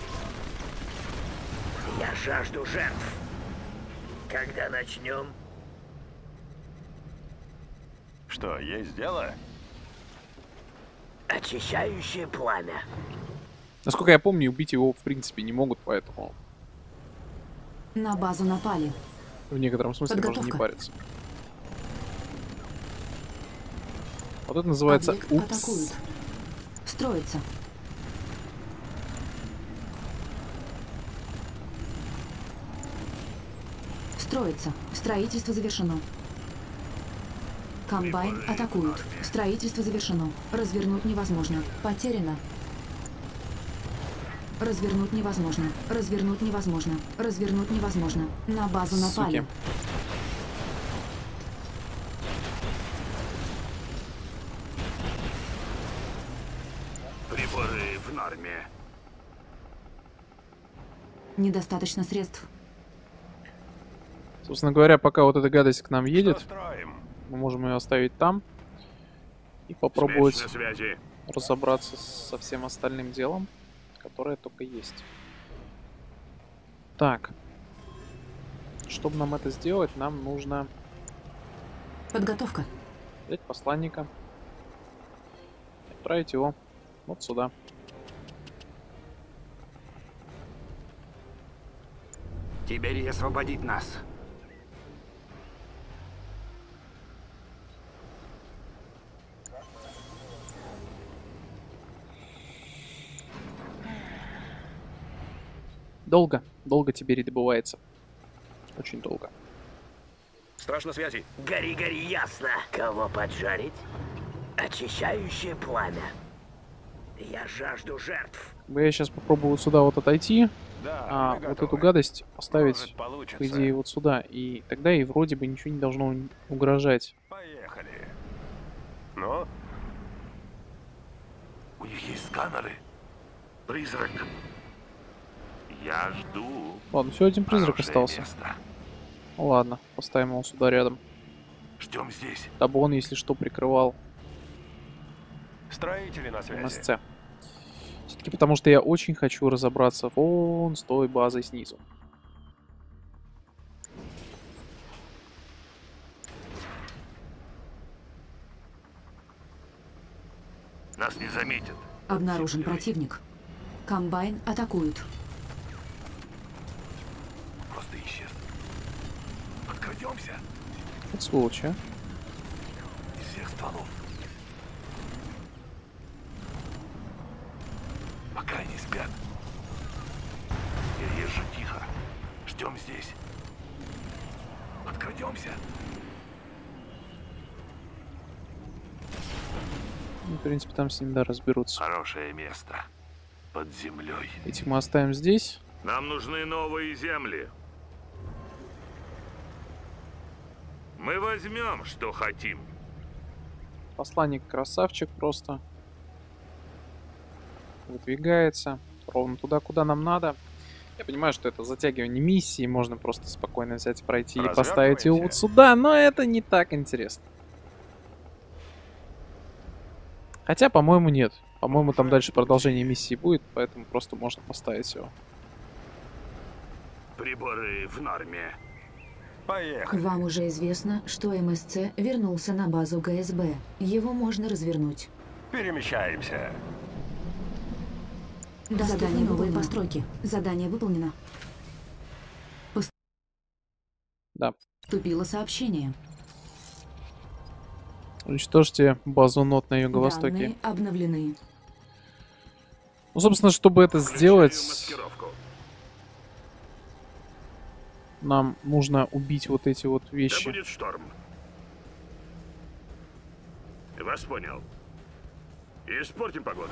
Я жажду жертв. Когда начнем, Что, есть дело? очищающее пламя. Насколько я помню, убить его в принципе не могут, поэтому На базу напали. в некотором смысле можно не Подготовка. париться. Вот это называется Объект упс. атакуют. Строится. Строится. Строительство завершено. Комбайн атакуют. Строительство завершено. Развернуть невозможно. Потеряно. Развернуть невозможно. Развернуть невозможно. Развернуть невозможно. На базу напали. Суки. Приборы в норме. Недостаточно средств. Собственно говоря, пока вот эта гадость к нам едет, Что строим? мы можем ее оставить там и попробовать Связь на связи. разобраться со всем остальным делом, которое только есть. Так. Чтобы нам это сделать, нам нужно Подготовка. взять посланника и отправить его вот сюда. Тиберий освободит нас. Долго, долго теперь и добывается. Очень долго. Страж на связи. Гори, гори, ясно. Кого поджарить? Очищающее пламя. Я жажду жертв. Я сейчас попробую вот сюда вот отойти, Да, а мы вот готовы. эту гадость поставить, Может, получится. по идее, вот сюда. И тогда ей вроде бы ничего не должно угрожать. Поехали. Ну? У них есть сканеры. Призрак. Я жду. Ладно, все, один призрак Хорошее остался. место. Ну ладно, поставим его сюда рядом. Ждем здесь. Дабы он, если что, прикрывал Строители на связи. МСЦ. Все-таки потому что я очень хочу разобраться вон с той базой снизу. Нас не заметят. Обнаружен противник. Комбайн атакуют. Просто исчез. Подкрадемся Вот сволочь, а. из всех стволов. Пока они спят. Я езжу тихо, Ждем здесь. Подкрадемся. Ну, в принципе, там с ним, да, разберутся. Хорошее место. Под землей. Этих мы оставим здесь. Нам нужны новые земли. Мы возьмем, что хотим. Посланник красавчик просто. Выдвигается ровно туда, куда нам надо. Я понимаю, что это затягивание миссии. Можно просто спокойно взять, пройти и поставить его вот сюда. Но это не так интересно. Хотя, по-моему, нет. По-моему, там дальше продолжение миссии будет, поэтому просто можно поставить его. Приборы в норме. Поехали. Вам уже известно, что МСЦ вернулся на базу ГСБ. Его можно развернуть. Перемещаемся. Задание новые постройки. Задание выполнено. Пост... Да. Поступило сообщение. Уничтожьте базу нот на юго-востоке. Данные обновлены. Ну, собственно, чтобы это сделать, нам нужно убить вот эти вот вещи. Да будет шторм. Вас понял. Испортим погоду.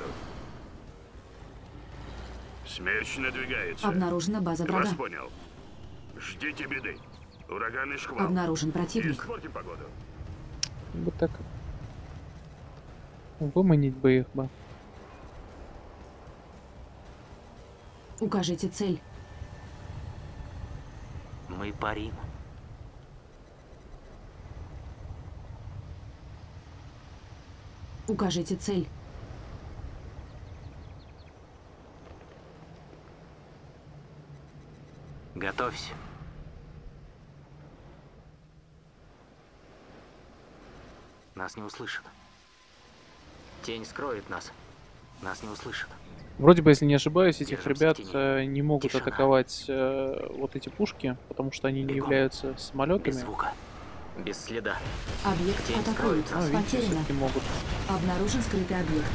Смерч надвигается. Обнаружена база врага. Вас понял. Ждите беды. Ураганный шквал. Обнаружен противник. Испортим погоду. Вот так. Выманить бы их бы. Укажите цель. Мы парим. Укажите цель. Готовься. Нас не услышат. Тень скроет нас. Нас не услышат. Вроде бы, если не ошибаюсь, этих Держимся ребят тени. э, не могут Тишина. атаковать э, вот эти пушки, потому что они не Бегом. являются Без самолетами. звука. Без следа. Объект Тень атакуют. А, видите, Потеряно. все-таки могут. Обнаружен скрытый объект.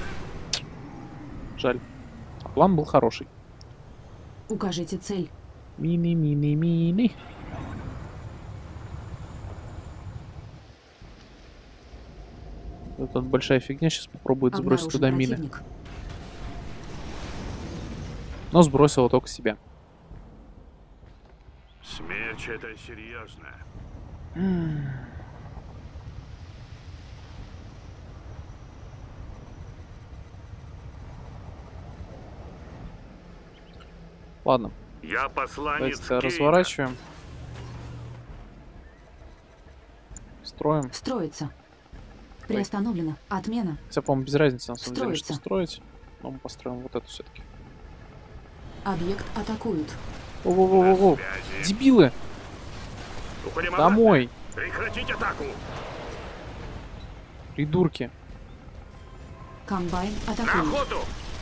Жаль. А план был хороший. Укажите цель. Мини, мини, мини. Вот тут большая фигня, сейчас попробует сбросить Обнаружен туда мины. противник. Но сбросила только себя. Смерч это серьезно. Ладно, Я посланец давайте Кейна. разворачиваем. Строим. Строится. Приостановлено. Отмена. Хотя, по-моему, без разницы, на самом деле, что Строится. строить. Но мы построим вот это все-таки. Объект атакуют. Во-во-во-во-во. Связи. Дебилы! Уходим обратно. Домой! Прекратить атаку. Придурки! Комбайн На атакует. охоту.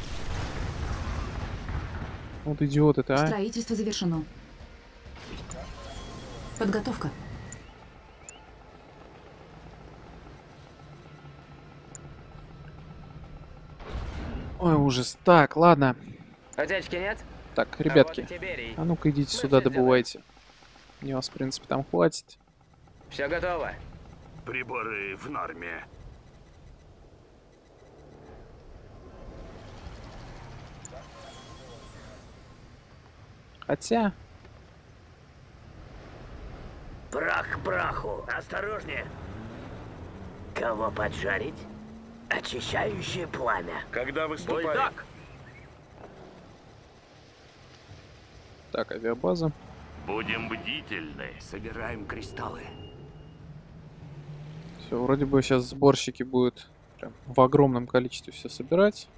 Вот идиот это, а? Строительство завершено. Подготовка. Ой, ужас. Так, ладно. Утечки нет? Так, ребятки. А вот и Тиберий. А ну-ка идите Мы сюда, всё добывайте. Мне вас, в принципе, там хватит. Все готово. Приборы в норме. Хотя... Прах к праху. Осторожнее. Кого поджарить? Очищающее пламя. Когда выступаем? Бульдог! Так, авиабаза. Будем бдительны. Собираем кристаллы. Все, вроде бы сейчас сборщики будут прям в огромном количестве все собирать.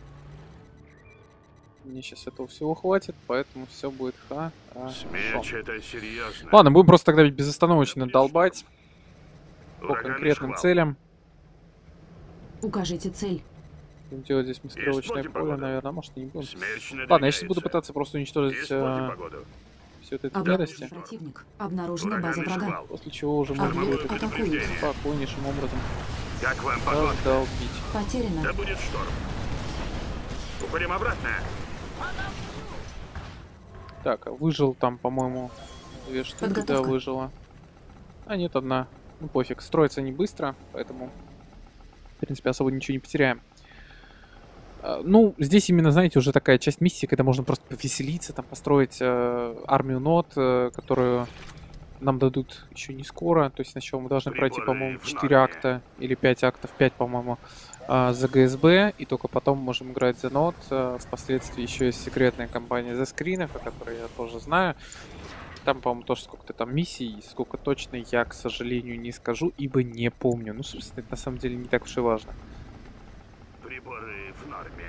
Мне сейчас этого всего хватит, поэтому все будет хорошо. Смерч это серьезно. Ладно, будем просто тогда безостановочно долбать по Ураганный конкретным шквал. целям. Укажите цель. Будем делать здесь маскировочное Испортим поле, погоду. наверное, может и не будем. Смерч Ладно, я сейчас буду надвигается. пытаться просто уничтожить Испортим э, погоду. всю эту Обнаружен гадости, противник. Обнаружена база Ураганный врага. шквал. после чего уже можно Объект будет атакует. спокойнейшим образом Как вам погода? раздолбить. Потеряно. Да будет шторм. Уходим обратно. Так, а выжил там, по-моему, две штуки, да, Подготовка. выжила. А нет, одна. Ну пофиг, строится не быстро, поэтому, в принципе, особо ничего не потеряем. А, ну, здесь именно, знаете, уже такая часть миссии, когда можно просто повеселиться, там, построить э, армию нот, э, которую нам дадут еще не скоро. То есть сначала мы должны пройти, по-моему, четыре акта или пять актов, пять, по-моему, э, за ГСБ, и только потом можем играть за нот. Э, впоследствии еще есть секретная кампания за скринов, о которой я тоже знаю. Там, по-моему, тоже сколько-то там миссий, сколько точно я, к сожалению, не скажу, ибо не помню. Ну, собственно, это на самом деле не так уж и важно. Приборы в норме.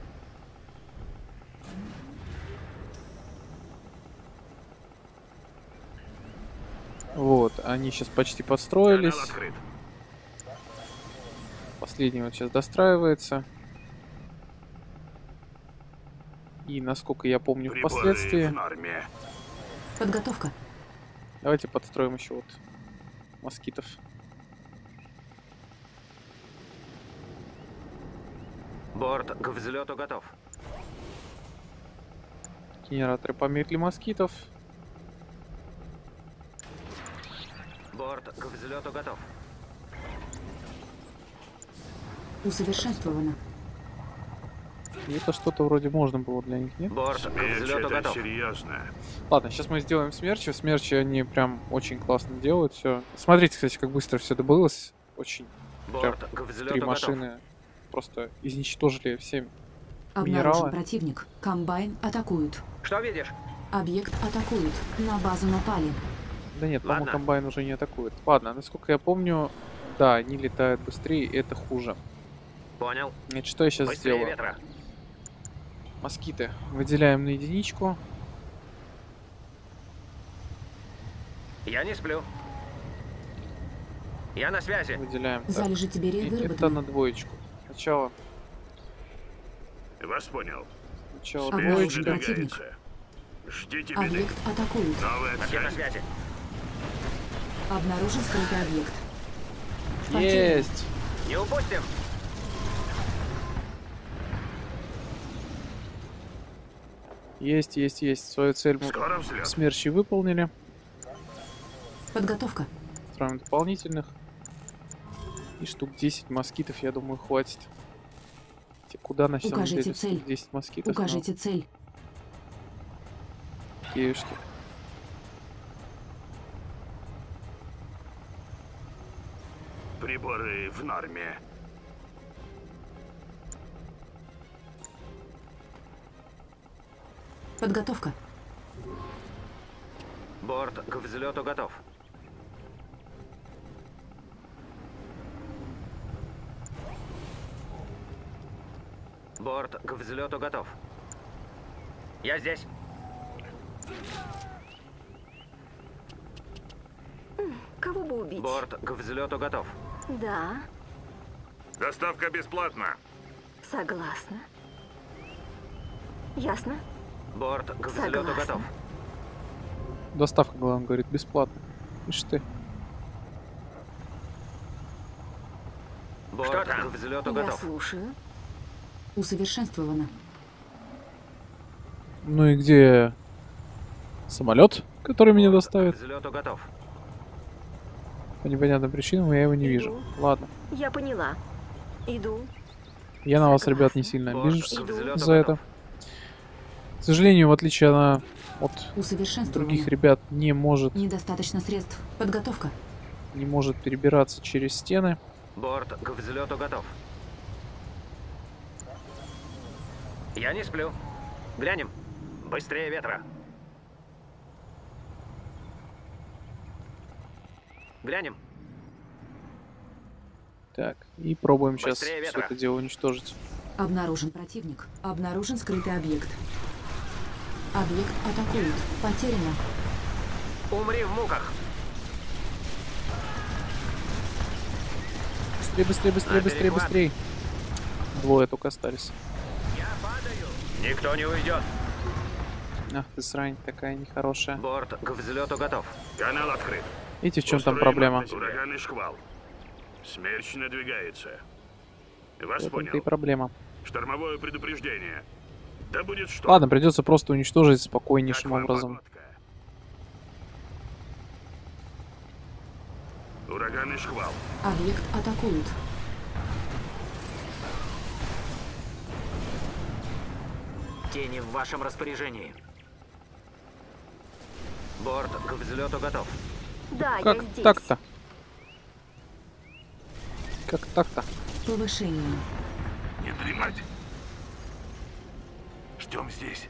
Вот, они сейчас почти подстроились. Канал открыт. Последний вот сейчас достраивается. И, насколько я помню, Приборы впоследствии... в норме. Подготовка. Давайте подстроим еще вот москитов. Борт к взлету готов. Генераторы померили москитов. Борт к взлету готов. Усовершенствовано. И это что-то вроде можно было для них, нет? Борт к Смерч, взлету это готов. серьезно. Ладно, сейчас мы сделаем смерчи. Смерчи они прям очень классно делают все. Смотрите, кстати, как быстро все добылось. Очень. Борт к Три взлету готов. машины просто изничтожили все Обнаружен минералы. противник. Комбайн атакуют. Что видишь? Объект атакуют. На базу напали. Да нет, по-моему, Ладно. комбайн уже не атакует. Ладно, насколько я помню, да, они летают быстрее, и это хуже. Понял. Значит, что я сейчас Быстрее сделаю? ветра. Москиты выделяем на единичку. Я не сплю. Я на связи. Выделяем. Так, Залежи Тиберия и это выработаны. на двоечку. Сначала, Вас понял. сначала Обнаружен двоечка. противник. Двигается. Ждите беды. Объект атакуют. Новая Я на цель. связи. Обнаружен скрытый объект. Потеряно. Есть! Не упустим. Есть, есть, есть. Свою цель мы Скоро взлет. смерчи выполнили. Подготовка. Строим дополнительных. И штук десять москитов, я думаю, хватит. Хотя куда на самом Укажите деле цель. штук десять москитов? Укажите цель. Ну, киевушки. Приборы в норме. Подготовка. Борт к взлету готов. Борт к взлету готов. Я здесь. Кого бы убить? Борт к взлету готов. Да, Доставка бесплатна. согласна. Ясно? Борт к взлету Согласна. готов. Доставка, главное, говорит, бесплатно. Ишь ты. Борт Что там? к взлету Я готов. слушаю. Усовершенствовано. Ну и где самолет, который меня Борт доставит? к взлету готов. По непонятным причинам я его не вижу. Иду. Ладно. Я поняла. Иду. Я на вас, ребят, не Согласна. сильно Борт обижусь к Иду. взлету за это. готов. К сожалению, в отличие на- от Усовершенствовано. других ребят, не может, Недостаточно средств. Подготовка. не может перебираться через стены. Борт к взлету готов. Я не сплю. Глянем. Быстрее ветра. Глянем. Так, и пробуем сейчас Быстрее все ветра. это дело уничтожить. Обнаружен противник. Обнаружен скрытый объект. Объект атакуют. Потеряно. Умри в муках. Быстрее, быстрее, быстрее, На быстрее, перехват. быстрее. Двое только остались. Я падаю. Никто не уйдет. Ах ты срань такая нехорошая. Борт к взлету готов. Канал открыт. Видите, в чем там Устроим проблема? Ураганный шквал. Смерч надвигается. Вас В этом-то и понял. проблема. Штормовое предупреждение. Да будет что. Ладно, придется просто уничтожить спокойнейшим образом. Ураганный шквал. Объект атакуют. Тени в вашем распоряжении. Борт к взлету готов. Да, я Как здесь. так-то? Как так-то? Повышение. Не дремать. Ждем здесь.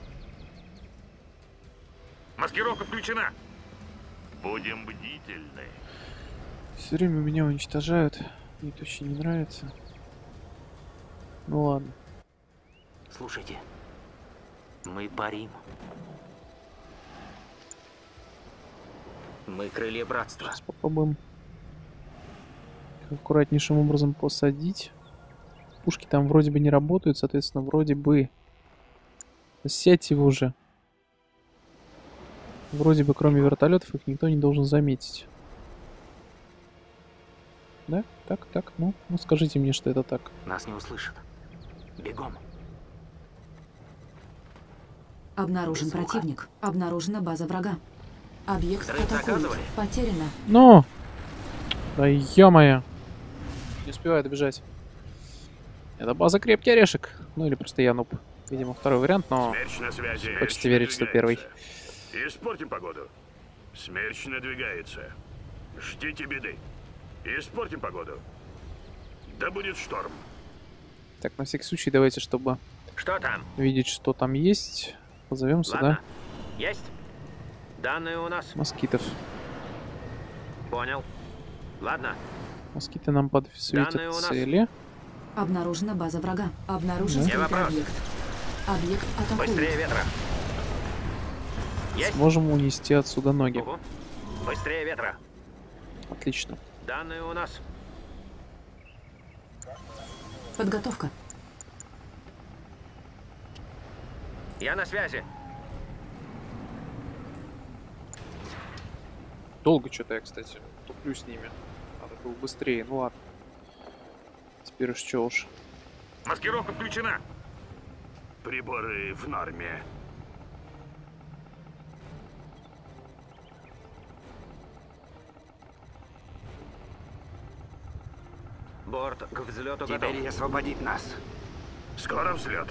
Маскировка включена. Будем бдительны. Все время меня уничтожают. Мне это очень не нравится. Ну ладно. Слушайте, мы парим. Мы крылья братства. Сейчас попробуем аккуратнейшим образом посадить. Пушки там вроде бы не работают, соответственно, вроде бы... Сядьте вы уже. Вроде бы, кроме вертолетов, их никто не должен заметить. Да? Так, так, ну, ну скажите мне, что это так. Нас не услышат. Бегом. Обнаружен Без звука. противник. Обнаружена база врага. Объект Взрыв атакуют. заказывали? Потеряно. Ну! Да ё-моё! Не успеваю добежать. Это база крепкий орешек. Ну или просто я нуб. Видимо, второй вариант, но Смерч на связи. хочется верить, что первый. Испортим погоду. Смерч надвигается. Ждите беды. Испортим погоду. Да будет шторм. Так, на всякий случай, давайте, чтобы Что там? видеть, что там есть, позовем Ладно. сюда Есть? Данные у нас. москитов. Понял. Ладно. Москиты нам подсветят Данные у нас. цели. Обнаружена база врага. Обнаружен Да. Не скрытый вопрос. объект. Объект атакуют. Быстрее ветра. Есть? Сможем унести отсюда ноги. Угу. Быстрее ветра. Отлично. Данные у нас. Подготовка. Я на связи. Долго что-то я, кстати, туплю с ними. Надо было быстрее. Ну ладно. Теперь уж что уж. Маскировка включена. Приборы в норме. Борт к взлету готов. Теперь освободит нас. Скоро взлет.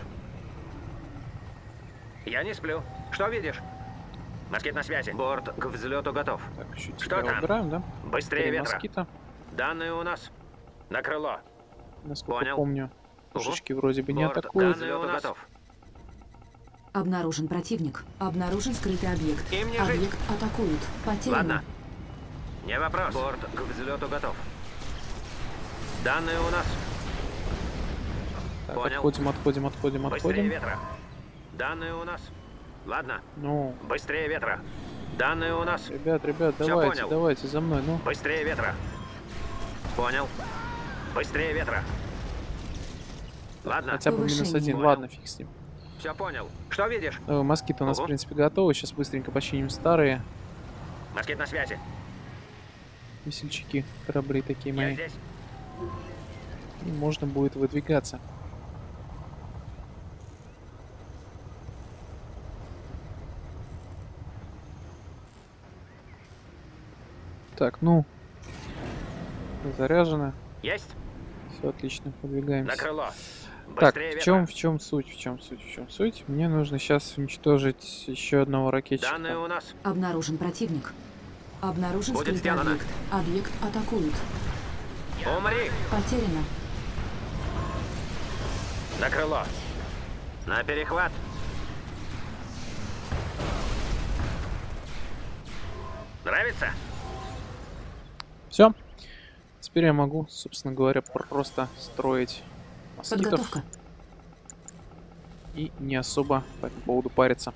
Я не сплю. Что видишь? Москит на связи. Борт к взлету готов. Так, еще Что тебя там? убираем, да? Быстрее Три ветра. москита. Данные у нас. На крыло. Насколько Понял. помню. Угу. Пушечки вроде бы не Борт атакуют. данные у нас. Готов. Обнаружен противник. Обнаружен скрытый объект. Им не жить. Объект атакуют. Потеряно. Ладно. Не вопрос. Борт к взлету готов. Данные у нас. Так, Понял. отходим, отходим, отходим, Быстрее отходим. ветра. Данные у нас. Ладно. Ну, Быстрее ветра. Данные у нас. ребят, ребят, Всё давайте, понял. давайте за мной, ну. Быстрее ветра. Понял. Быстрее ветра. Ладно. Хотя бы минус Повышение. один, Понял. ладно, фиг с ним. Все понял. Что видишь? Э, москиты у нас, Ого. в принципе, готовы. Сейчас быстренько починим старые Москит на связи. весельчаки, корабли такие Я мои. здесь. И можно будет выдвигаться. Так, ну, заряжено. Есть. Все отлично, подвигаемся. На крыло. Так, Быстрее в ветра. чем, в чем суть, в чем суть, в чем суть? Мне нужно сейчас уничтожить еще одного ракетчика. Данные у нас. Обнаружен противник. Обнаружен Будет скрытый сделано. объект. Объект атакуют. Умри. Потеряно. На крыло. На перехват. Нравится? Все. Теперь я могу, собственно говоря, просто строить москитов Подготовка. и не особо по этому поводу париться.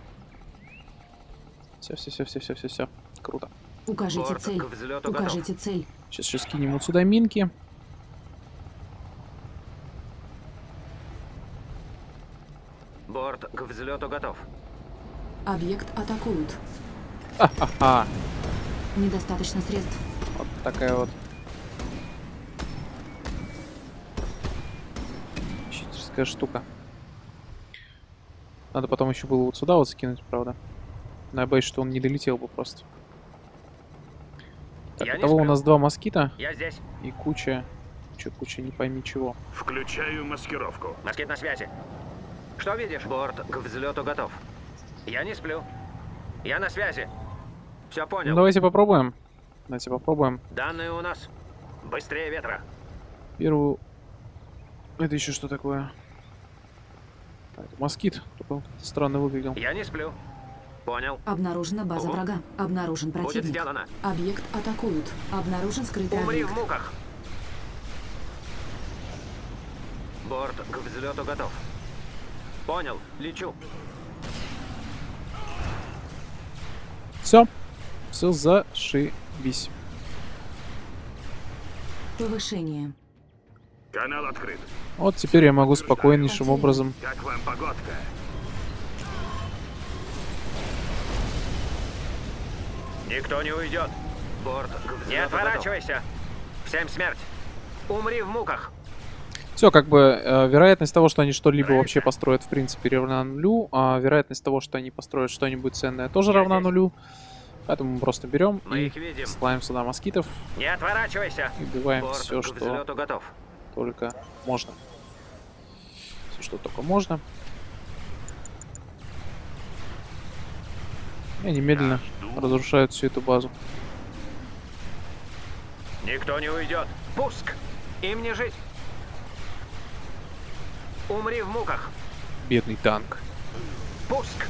Все, все, все, все, все, все, все. Круто. Укажите Борт цель. к взлету Укажите цель. Сейчас еще скинем вот сюда минки. Борт к взлету готов. Объект атакуют. Ха-ха-ха. Недостаточно средств. Вот такая вот читерская штука. Надо потом еще было вот сюда вот скинуть, правда. Но я боюсь, что он не долетел бы просто. Так, Я того у нас два москита. Я здесь. И куча... Куча, куча не пойми чего. Включаю маскировку. Москит на связи. Что видишь? Борт к взлету готов. Я не сплю. Я на связи. Все понял. Ну, давайте попробуем. Давайте попробуем. Данные у нас. Быстрее ветра. Первую... Это еще что такое? А, это москит. Только он как-то странно выглядел. Я не сплю. Понял. Обнаружена база Ого. врага. Обнаружен Будет противник. сделано. Объект атакуют. Обнаружен скрытый Умри объект. в муках. Борт к взлету готов. Понял. Лечу. Все. Все зашибись. Повышение. Канал открыт. Вот теперь я могу спокойнейшим образом... Как вам погодка? Никто не уйдет. Борт к взлету Не отворачивайся. Готов. Всем смерть. Умри в муках. Все, как бы, э, вероятность того, что они что-либо вообще построят, в принципе, равна нулю, а вероятность того, что они построят что-нибудь ценное, тоже Я равна здесь. нулю. Поэтому мы просто берем Мы и их видим. ставим сюда москитов Не отворачивайся. и убиваем Борт все, к что взлету готов. только можно. Все, что только можно. И они медленно разрушают всю эту базу. Никто не уйдет. Пуск. Им не жить. Умри в муках. Бедный танк. Пуск.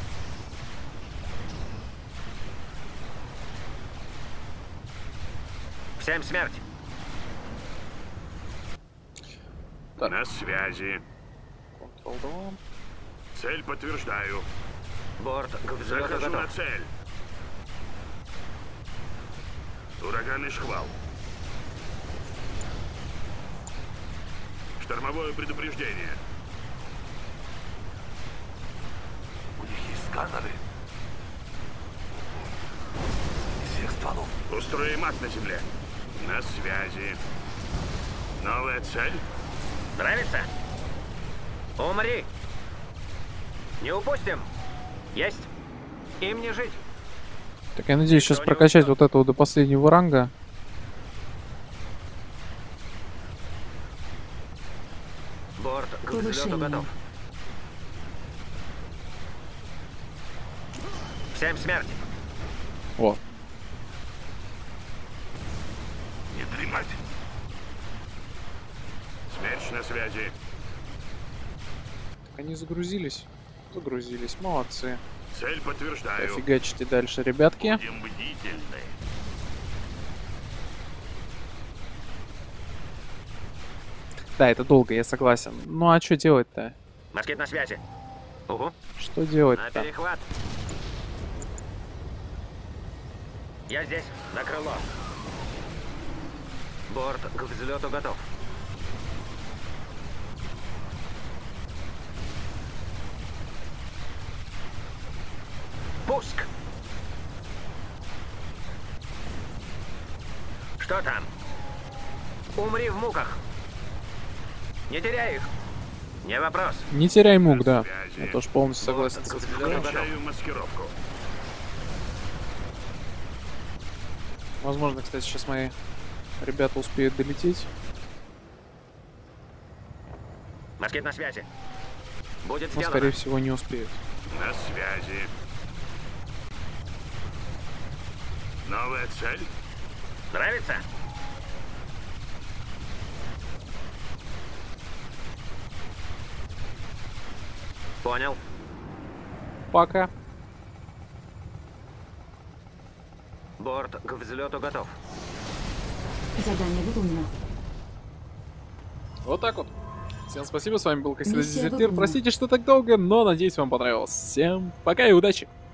Всем смерть. Так. На связи. Control-два. Цель подтверждаю. Борт к взлету Захожу на готов. цель. Ураганный шквал. Штормовое предупреждение. У них есть сканеры. Всех стволов. Устроим ад на земле. На связи. Новая цель. Нравится? Умри. Не упустим. Есть. Им не жить. Так, я надеюсь сейчас прокачать вот этого до последнего ранга. Борт к взлету готов. Всем смерть. О. Не дремать. Смерч на связи. Так, они загрузились. Загрузились. Молодцы. Цель подтверждаю. Офигачите дальше, ребятки. Будем бдительны. Да, это долго, я согласен. Ну а что делать-то? Москит на связи. Угу. Что На делать-то? перехват. Я здесь, на крыло. Борт к взлету готов. Пуск. Что там? Умри в муках. Не теряй их. Не вопрос. Не теряй мук, да. Я тоже полностью согласен с этим. Включаю маскировку. Возможно, кстати, сейчас мои ребята успеют долететь. Москит на связи. Будет Но, сделано. скорее всего, не успеют. На связи. Новая цель. Нравится? Понял. Пока. Борт к взлету готов. Задание выполнено. Вот так вот. Всем спасибо, с вами был Костя Миссия Дезертир. выполнена. Простите, что так долго, но надеюсь, вам понравилось. Всем пока и удачи!